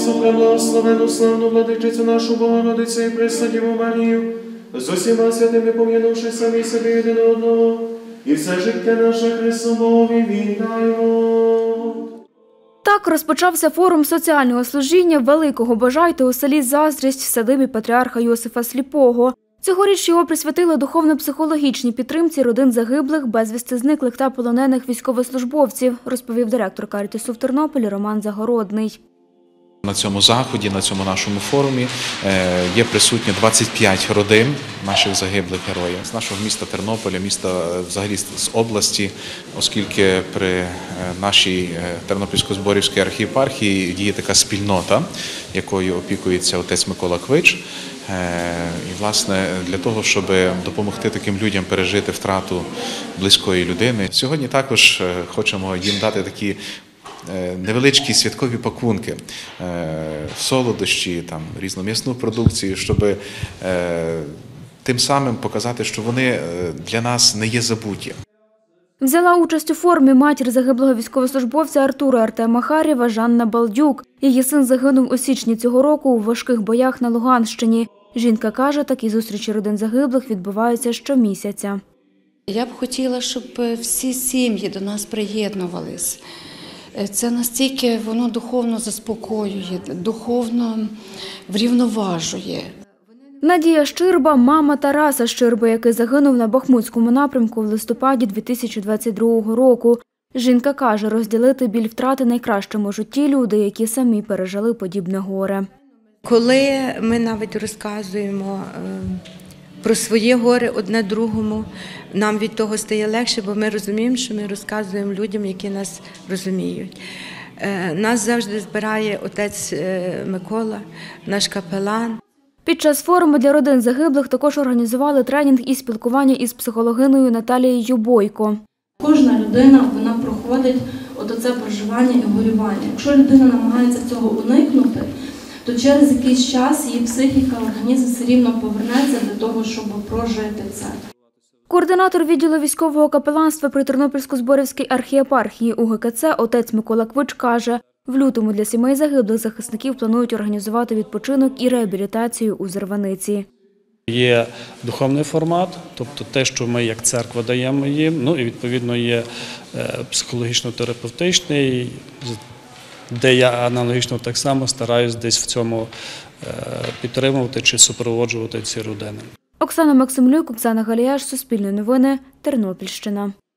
Пречисту, преблагословену, славну владичицю нашу Богородицю і Пресвятіву Марію, з усіма святими пом'янувши самі себе єдине одного, і все життя наше Христу Богові віддаємо. Так розпочався форум соціального служіння Великого Бажайте у селі Заздрість в садибі патріарха Йосифа Сліпого. Цьогоріч його присвятили духовно-психологічній підтримці родин загиблих, безвісти зниклих та полонених військовослужбовців, розповів директор Карітасу в Тернополі Роман Загородний. На цьому заході, на цьому нашому форумі є присутні 25 родин наших загиблих героїв з нашого міста Тернополя, міста взагалі з області, оскільки при нашій Тернопільсько-Зборівській архієпархії діє така спільнота, якою опікується отець Микола Квич. І, власне, для того, щоб допомогти таким людям пережити втрату близької людини, сьогодні також хочемо їм дати такі невеличкі святкові пакунки, солодощі, різну м'ясну продукцію, щоб тим самим показати, що вони для нас не є забуті. Взяла участь у форумі матір загиблого військовослужбовця Артура Артема Харєва Жанна Балдюк. Її син загинув у січні цього року у важких боях на Луганщині. Жінка каже, такі зустрічі родин загиблих відбуваються щомісяця. Я б хотіла, щоб всі сім'ї до нас приєднувались. Це настільки воно духовно заспокоює, духовно врівноважує. Надія Щирба – мама Тараса Щирби, який загинув на Бахмутському напрямку в листопаді 2022 року. Жінка каже, розділити біль втрати найкраще можуть ті люди, які самі пережили подібне горе. Коли ми навіть розказуємо про своє горе одне другому, нам від того стає легше, бо ми розуміємо, що ми розказуємо людям, які нас розуміють. Нас завжди збирає отець Микола, наш капелан. Під час форуму для родин загиблих також організували тренінг і спілкування із психологиною Наталією Бойко. Кожна людина, вона проходить оце проживання і горювання. Якщо людина намагається цього уникнути, то через якийсь час її психіка, організм все рівно повернеться до того, щоб прожити це. Координатор відділу військового капеланства при Тернопільсько-Зборівській архієпархії УГКЦ отець Микола Квич каже, в лютому для сімей загиблих захисників планують організувати відпочинок і реабілітацію у Зарваниці. Є духовний формат, тобто те, що ми як церква даємо їм, і відповідно є психологічно-терапевтичний, де я аналогічно так само стараюсь десь в цьому підтримувати чи супроводжувати ці родини. Оксана Максимлюк, Оксана Галіяш, Суспільне новини, Тернопільщина.